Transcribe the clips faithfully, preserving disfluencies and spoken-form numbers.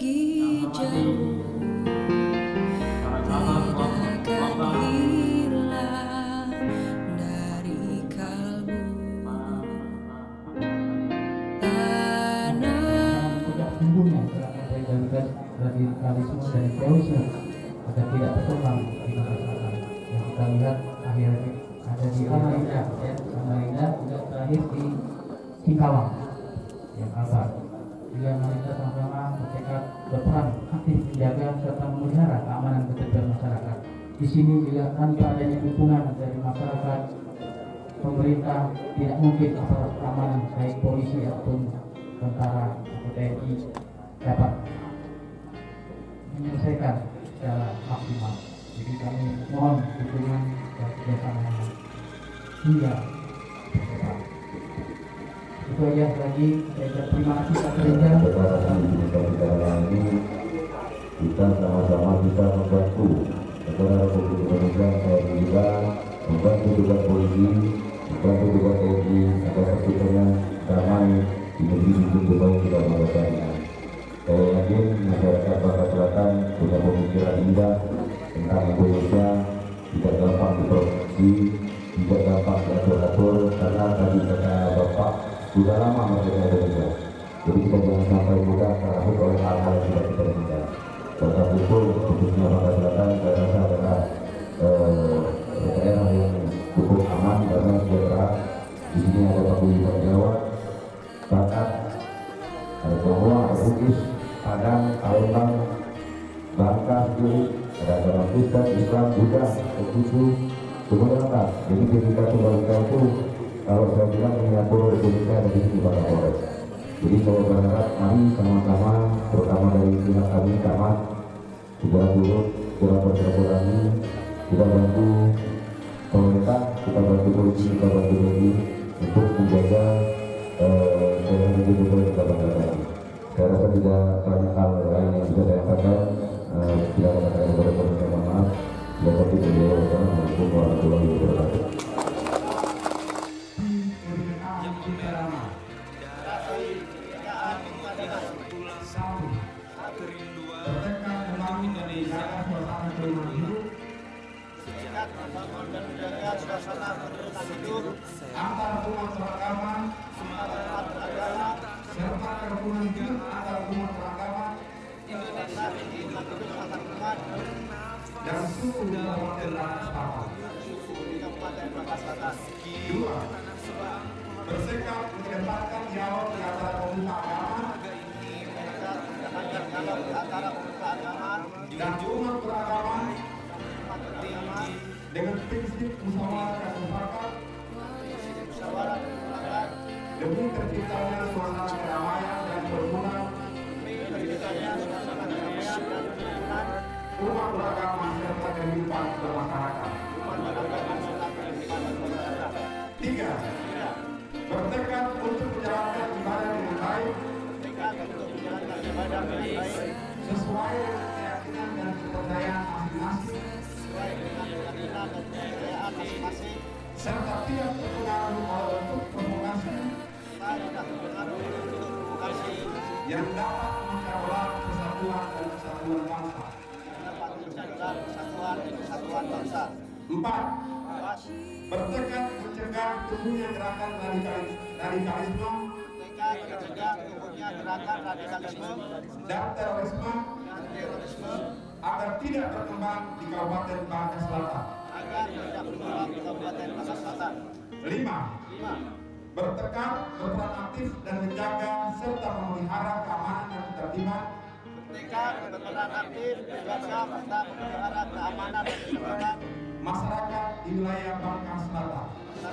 pergi jauh, tidakkan hilang dari kalbu. Tanah tidak tumbuhnya gerakan radikalisme dan terorisme agar tidak berkembang di masyarakat. Yang kita lihat akhirnya ada di Samarinda, ya, Samarinda juga terakhir di Singkawang, yang Kalbar. Juga kita sama-sama bertekad berperan aktif menjaga serta memelihara keamanan ketertiban masyarakat. Di sini juga tanpa adanya dukungan dari masyarakat, pemerintah tidak mungkin aparat keamanan baik polisi ataupun tentara atau T N I dapat menyelesaikan secara maksimal. Jadi kami mohon dukungan dan kerjasama hingga berdepan. Itu aja lagi. Saya terima kasih Pak Kerja. Sekarang di negara ini kita sama-sama bisa membantu negara Republik Indonesia saya juga membantu juga polisi, membantu juga T N I agar persatuan damai di negeri ini supaya tidak melestarikan. Saya yakin masyarakat Bangka Selatan punya pemikiran indah tentang Indonesia, tidak gampang diproduksi, tidak gampang diatur-atur, karena tadi kata Bapak sudah lama merdeka Indonesia. Jadi kita jangan sampai mudah terhasut oleh hal-hal yang tidak kita inginkan. Oleh itu, khususnya Bangka Selatan, saya rasa adalah eh, daerah yang cukup aman karena sejahtera. Di sini ada paguyuban Jawa, Batak, ada Jawa, ada Bugis, Padang, Palembang, Bangka, Juli, ada agama Kristen, Islam, Buddha, Konghucu, semuanya lengkap. Jadi ketika Tunggal Ika itu, kalau saya bilang miniatur Indonesia ada di sini Bangka Polres. Jadi saya berharap mari sama-sama, terutama dari pihak kami, Camat, segera turut, segera bersilaturahmi, kita bantu pemerintah, kita bantu polisi, kita bantu T N I untuk menjaga daerah ini juga kita banggakan. Saya rasa tidak banyak hal lain yang bisa saya katakan. Tidak katakan kepada pemerintah, mohon maaf. Tidak seperti beliau, wassalamualaikum warahmatullahi wabarakatuh. Antara umat beragama, serta kerukunan hidup antara umat beragama dan suku dalam masyarakat. Dua, bersikap mengedepankan dialog di antara pemuka agama dan umat beragama dengan prinsip musyawarah dan mufakat demi terciptanya suasana kedamaian dan kerukunan umat beragama serta kehidupan bermasyarakat. Tiga, bertekad untuk menjalankan ibadah dengan baik sesuai dengan keyakinan dan kepercayaan masing-masing serta tidak terpengaruh oleh bentuk provokasi yang dapat memecah belah persatuan dan kesatuan bangsa. Empat, bertekad mencegah tumbuhnya gerakan radikalisme dan terorisme agar tidak berkembang di Kabupaten Bangka Selatan. Lima, bertekad berperan aktif dan menjaga serta memelihara keamanan dan ketertiban masyarakat di wilayah Bangka Selatan.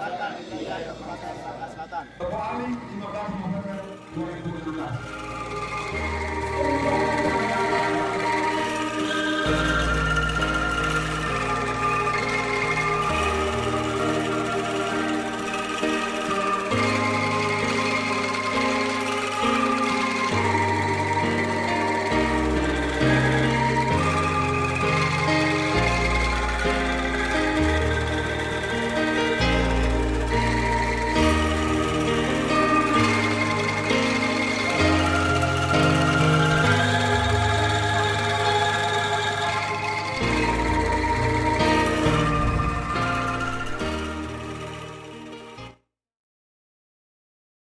Beralih lima belas November dua ribu tujuh belas.